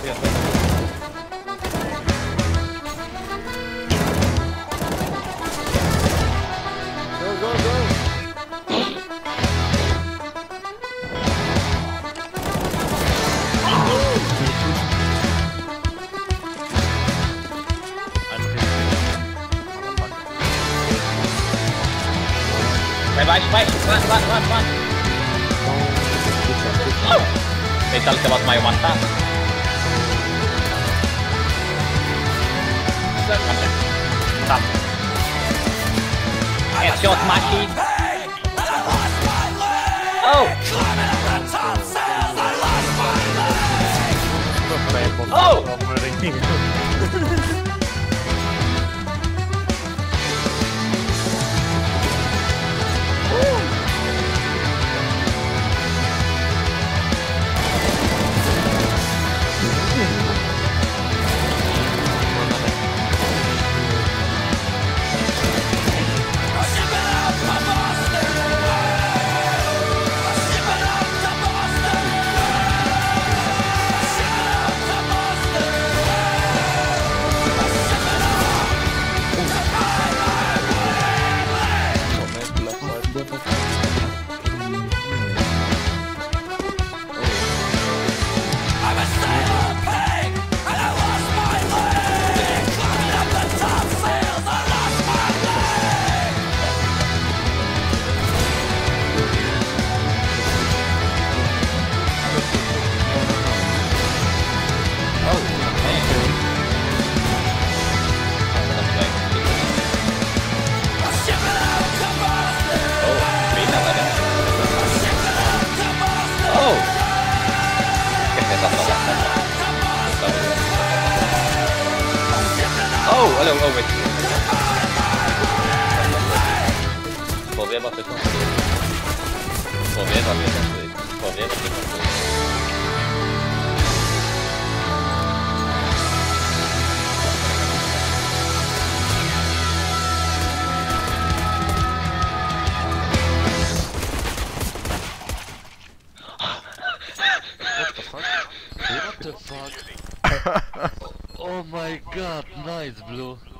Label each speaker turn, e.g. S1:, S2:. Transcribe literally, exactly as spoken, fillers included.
S1: Go, go, go!
S2: Vai baixo, baixo, run, run, run, run! Ei täällä se vaat majumaan taas. Stop. Headshot machine! Oh! Oh! Oh, hello, oh wait. Powiewa się konstruuje. Powiewa się konstruuje. Powiewa się konstruuje.
S3: What the fuck? Oh my god, nice blue.